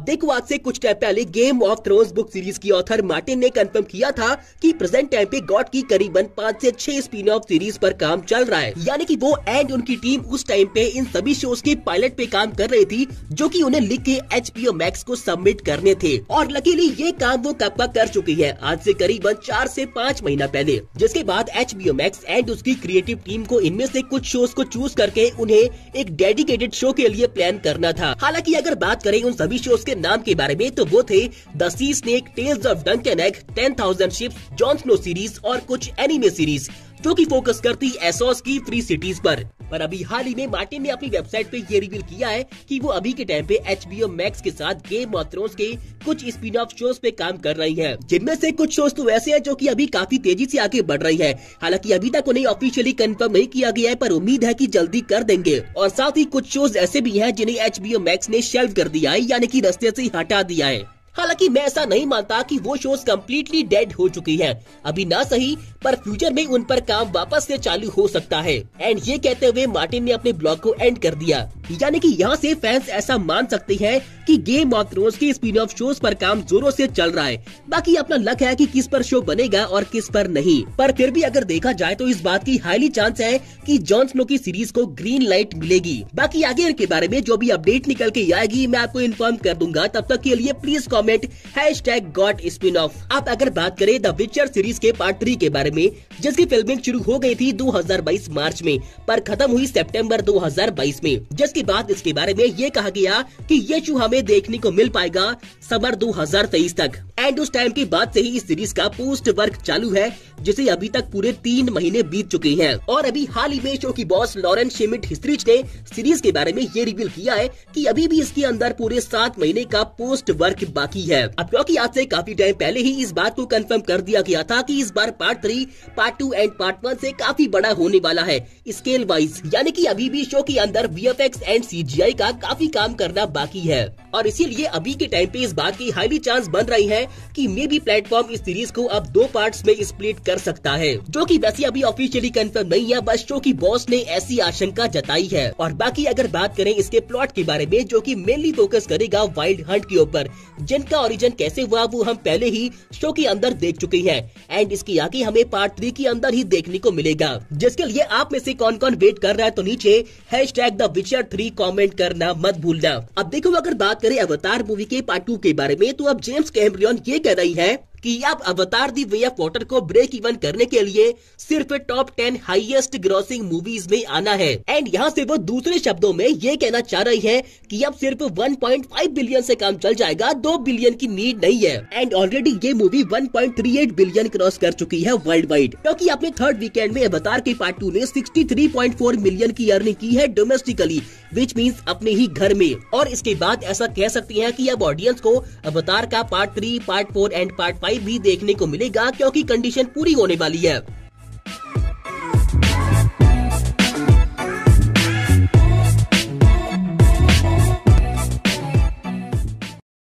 देखो, आज से कुछ टाइम पहले Game of Thrones book series की ऑथर मार्टिन ने कंफर्म किया था कि प्रेजेंट टाइम पे गॉड की करीबन 5 से 6 स्पिन ऑफ सीरीज पर काम चल रहा है। यानी कि वो एंड उनकी टीम उस टाइम पे इन सभी शोज के पायलट पे काम कर रही थी, जो कि उन्हें लिख के HBO मैक्स को सबमिट करने थे। और लकीली ये काम वो कब का कर चुकी है, आज से करीबन 4 से 5 महीना पहले। जिसके बाद HBO मैक्स एंड उसकी क्रिएटिव टीम को इनमें से कुछ शोज को चूज करके उन्हें एक डेडिकेटेड शो के लिए प्लान करना था। हालांकि अगर बात करें उन सभी शोज के नाम के बारे में, तो वो थे the sea snake, tales of Duncan egg, 10,000 ships, Jon Snow series और कुछ एनिमे सीरीज जो कि फोकस करती एसोस की फ्री सिटीज पर अभी हाल ही में मार्टिन ने अपनी वेबसाइट पे ये रिवील किया है कि वो अभी के टाइम पे HBO मैक्स के साथ गेम ऑफ थ्रोन्स के कुछ स्पिन ऑफ शोज पे काम कर रही है, जिनमें से कुछ शोज तो ऐसे हैं जो कि अभी काफी तेजी से आगे बढ़ रही है। हालांकि अभी तक उन्हें ऑफिशियली कंफर्म नहीं किया गया है, पर उम्मीद है कि जल्दी कर देंगे। और साथ ही कुछ शोज ऐसे भी हैं जिन्हें HBO मैक्स ने शेल्फ कर दिया है, यानी कि रास्ते से हटा दिया है। हालांकि मैं ऐसा नहीं मानता कि वो शोज कम्प्लीटली डेड हो चुकी हैं। अभी ना सही, पर फ्यूचर में उन पर काम वापस से चालू हो सकता है। एंड ये कहते हुए मार्टिन ने अपने ब्लॉग को एंड कर दिया। यानी कि यहाँ से फैंस ऐसा मान सकते हैं कि गेम ऑफ थ्रोन्स के स्पिन ऑफ शोज पर काम जोरों से चल रहा है। बाकी अपना लक है कि किस पर शो बनेगा और किस पर नहीं। पर फिर भी अगर देखा जाए तो इस बात की हाईली चांस है कि जॉन स्नो की सीरीज को ग्रीन लाइट मिलेगी। बाकी आगे के बारे में जो भी अपडेट निकल के आएगी मैं आपको इन्फॉर्म कर दूंगा। तब तक के लिए प्लीज कॉमेंट #GOT_spin-off। अब अगर बात करें द विचर सीरीज के पार्ट 3 के बारे में, जिसकी फिल्मिंग शुरू हो गई थी 2022 मार्च में, पर खत्म हुई सितंबर 2022 में। जिसके बाद इसके बारे में ये कहा गया कि ये शो हमें देखने को मिल पाएगा समर 2023 तक। एंड उस टाइम के बाद से ही इस सीरीज का पोस्ट वर्क चालू है, जिसे अभी तक पूरे 3 महीने बीत चुके हैं। और अभी हाल ही में शो की बॉस लॉरेन शेमिट हिस्ट्रिच ने सीरीज के बारे में ये रिवील किया है कि अभी भी इसके अंदर पूरे 7 महीने का पोस्ट वर्क बाकी है। अब क्योंकि आज से काफी टाइम पहले ही इस बात को कंफर्म कर दिया गया था कि इस बार पार्ट 3, पार्ट 2 एंड पार्ट 1 से काफी बड़ा होने वाला है स्केल वाइज। यानी कि अभी भी शो के अंदर VFX एंड CGI का काफी काम करना बाकी है। और इसीलिए अभी के टाइम पे इस बात की हाईली चांस बन रही है कि मे बी प्लेटफॉर्म इस सीरीज को अब 2 पार्ट्स में स्प्लिट कर सकता है, जो कि वैसे अभी ऑफिशियली कंफर्म नहीं है, बस शो की बॉस ने ऐसी आशंका जताई है। और बाकी अगर बात करें इसके प्लॉट के बारे में, जो कि मेनली फोकस करेगा वाइल्ड हंट के ऊपर, जिनका ओरिजिन कैसे हुआ वो हम पहले ही शो के अंदर देख चुके हैं। एंड इसके आगे हमें पार्ट 3 के अंदर ही देखने को मिलेगा। जिसके लिए आप में से कौन कौन वेट कर रहा है, तो नीचे #TheWitcher3 कमेंट करना मत भूलना। अब देखो, अगर बात करें अवतार मूवी के पार्ट 2 के बारे में, तो अब जेम्स कैमरन ये कह रही है कि अब Avatar the way of water को ब्रेक इवन करने के लिए सिर्फ टॉप 10 हाईएस्ट ग्रॉसिंग मूवीज में आना है। एंड यहाँ से वो दूसरे शब्दों में ये कहना चाह रही है कि अब सिर्फ 1.5 बिलियन से काम चल जाएगा, 2 बिलियन की नीड नहीं है। एंड ऑलरेडी ये मूवी 1.38 बिलियन क्रॉस कर चुकी है वर्ल्ड वाइड, क्योंकि अपने थर्ड वीकेंड में अवतार के पार्ट 2 ने 63.4 मिलियन की अर्निंग की है डोमेस्टिकली, विच मीन्स अपने ही घर में। और इसके बाद ऐसा कह सकते हैं कि अब ऑडियंस को अवतार का पार्ट 3, पार्ट 4 एंड पार्ट 5 भी देखने को मिलेगा, क्योंकि कंडीशन पूरी होने वाली है।